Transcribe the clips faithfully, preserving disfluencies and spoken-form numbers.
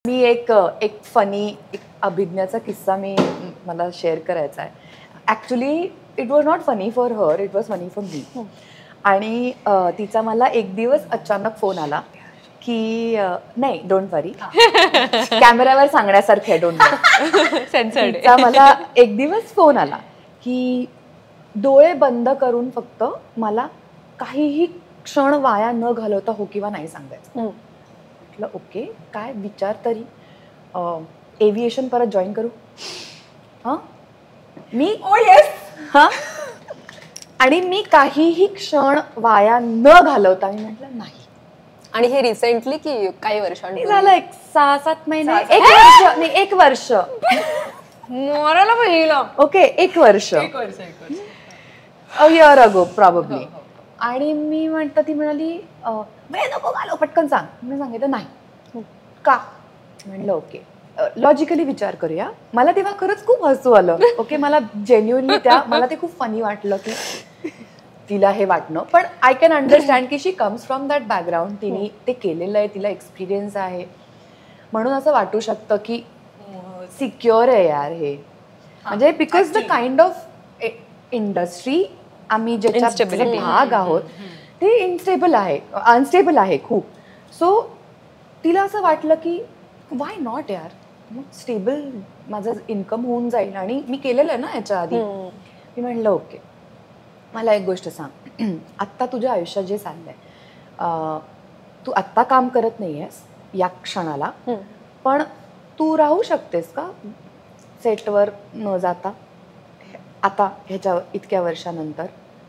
मी एक एक फनी एक अभिज्ञाचा किस्सा मी मला शेअर करायचा आहे. Actually it was not funny for her, it was funny for me. आणि तिचा मला एक दिवस अचानक फोन आला की नाही, डोंट वरी, कॅमेऱ्यावर सांगण्यासारखं आहे, डोंट वरी. तिचा मला एक दिवस फोन आला की डोळे बंद करून फक्त मला काहीही क्षण वाया न घालवता हो किंवा नाही सांगायचं. म्हटलं ओके, काय विचार तरी, एव्हिएशन परत जॉईन करू. हां मी ओ येस हां आणि मी काहीही क्षण वाया न घालवता मी म्हटलं नाही. आणि हे रिसेंटली की काही वर्षांनी झालं? एक सहा सात महिने, एक वर्ष नाही, एक वर्ष मोराला पहिलं. ओके, एक वर्ष, अ इयर अगो प्रॉबेबली. आणि मी म्हटलं, ती म्हणाली नको घालव, पटकन सांग. मी सांगितलं नाही. का? म्हणलं ओके, लॉजिकली विचार करूया. मला तेव्हा खरंच खूप हसू आलं. ओके, मला जेन्युअनली त्या मला ते खूप फनी वाटलं की तिला हे वाटणं. पण आय कॅन अंडरस्टँड की she comes from that background. तिने ते केलेलं आहे, तिला एक्सपिरियन्स आहे, म्हणून असं वाटू शकतं की सिक्युअर आहे यार हे. म्हणजे because the kind of industry आम्ही ज्याच्या भाग आहोत ते इनस्टेबल आहे, अनस्टेबल आहे खूप. सो तिला असं वाटलं की वाय नॉट यार, मग स्टेबल माझं इन्कम होऊन जाईल आणि मी केलेलं आहे ना याच्या आधी. मी म्हणलं ओके, मला एक गोष्ट सांग, आत्ता तुझ्या आयुष्यात जे चाललंय, तू आत्ता काम करत नाही आहेस या क्षणाला, पण तू राहू शकतेस का सेटवर न जाता आता ह्याच्या इतक्या वर्षानंतर?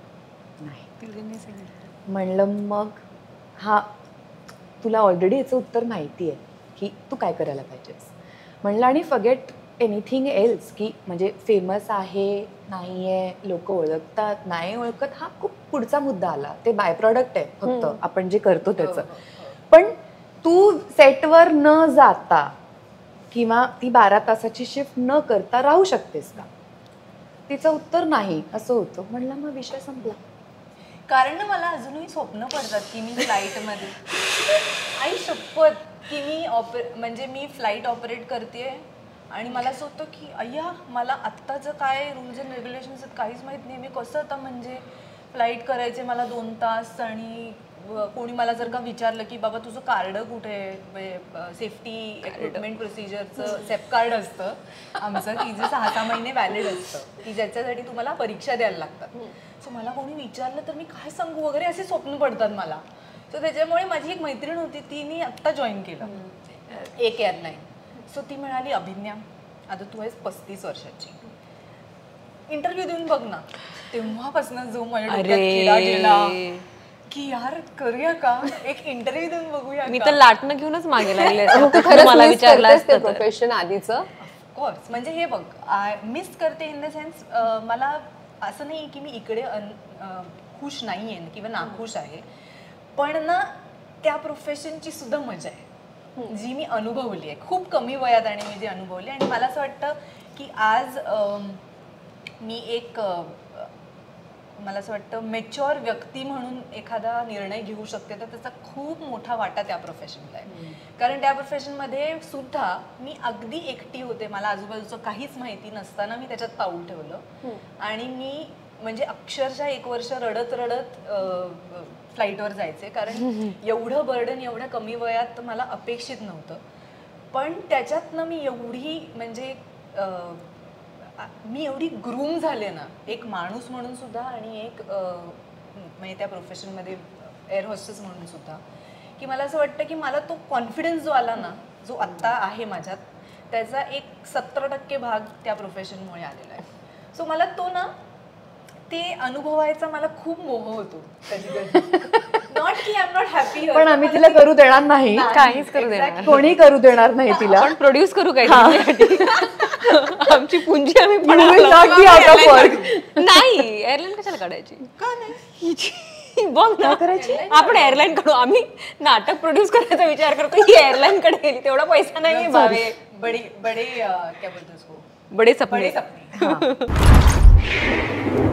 नाही. म्हणलं मग हा तुला ऑलरेडी याचं उत्तर माहिती आहे की तू काय करायला पाहिजेस. म्हणलं आणि फॉरगेट एनिथिंग एल्स, की म्हणजे फेमस आहे नाही आहे, लोक ओळखतात नाही ओळखत, हा खूप पुढचा मुद्दा आला. ते बाय प्रॉडक्ट आहे फक्त आपण जे करतो त्याचं. पण तू सेटवर न जाता किंवा ती बारा तासाची शिफ्ट न करता राहू शकतेस का? तिचं उत्तर नाही असं होतं. म्हणलं मग विषय संपला. कारण ना मला अजूनही स्वप्न पडतात की मी फ्लाईटमध्ये, आई शपथ, की मी ऑपरे म्हणजे मी फ्लाईट ऑपरेट करते आणि मला असं होतं की अय्या मला आत्ताचं काय रूल्स अँड रेग्युलेशन्स आहेत काहीच माहीत नाही. मी कसं आता म्हणजे फ्लाईट करायचे मला दोन तास आणि कोणी मला जर का विचारलं की बाबा तुझं कार्ड कुठे आहे, सेफ्टी इक्विपमेंट प्रोसिजरचं सेफ कार्ड असतं आमचं की जे सहा सहा महिने व्हॅलिड असतं की ज्याच्यासाठी तुम्हाला परीक्षा द्यायला लागतात. सो मला कोणी विचारलं तर मी काय सांगू वगैरे असे स्वप्न पडतात मला. सो त्याच्यामुळे माझी एक मैत्रीण होती, तिने आत्ता जॉईन केलं एक एअरलाईन. सो ती म्हणाली अभिज्ञा आता तू आहेस पस्तीस वर्षाची, इंटरव्ह्यू देऊन बघ ना. तेव्हापासून जो माझ्या डोक्यात किडा गेला की यार करूया का, एक इंटरव्ह्यू देऊन बघूया. मी तर लाटणं घेऊनच मागे लागले मला विचारलं प्रोफेशन आधीचं. ऑफकोर्स, म्हणजे हे बघ मिस करते इन द सेन्स, मला असं नाही की मी इकडे खुश नाही आहे किंवा नाखुश आहे, पण ना त्या प्रोफेशनची सुद्धा मजा आहे जी मी अनुभवली आहे खूप कमी वयात आणि मी जी अनुभवली. आणि मला असं वाटतं की आज मी एक मला असं वाटतं मॅच्युअर व्यक्ती म्हणून एखादा निर्णय घेऊ शकते तर त्याचा खूप मोठा वाटा त्या प्रोफेशनला आहे. कारण त्या प्रोफेशनमध्ये सुद्धा मी अगदी एकटी होते, मला आजूबाजूचं काहीच माहिती नसताना मी त्याच्यात पाऊल ठेवलं आणि मी म्हणजे अक्षरशः एक वर्ष रडत रडत फ्लाईटवर जायचे, कारण एवढं बर्डन एवढ्या कमी वयात मला अपेक्षित नव्हतं. पण त्याच्यातनं मी एवढी म्हणजे मी एवढी ग्रूम झाले ना एक माणूस म्हणून सुद्धा आणि एक म्हणजे त्या प्रोफेशनमध्ये एअर होस्टेस म्हणून सुद्धा, की मला असं वाटतं की मला तो कॉन्फिडन्स जो आला ना जो आत्ता आहे माझ्यात, त्याचा एक सत्तर टक्के भाग त्या प्रोफेशनमुळे आलेला आहे. सो मला तो ना ते अनुभवायचा मला खूप मोह होतो कधी कधी. नॉट की आय एम नॉट हॅपी, पण आम्ही तिला करू देणार नाही, काहीच करू देणार, कोणी करू देणार नाही तिला. पण प्रोड्यूस करू काय आमची पुंजी आम्ही नाही. एअरलाईन कशाला काढायची, का नाही बघ ना करायची, आपण एअरलाईन काढू. आम्ही नाटक प्रोड्यूस करायचा विचार करतो, ही एअरलाईन कडे गेली, तेवढा पैसा नाही भावे. बडे बडे क्या बोलतो उसको, बडे सपने. बडे सपने.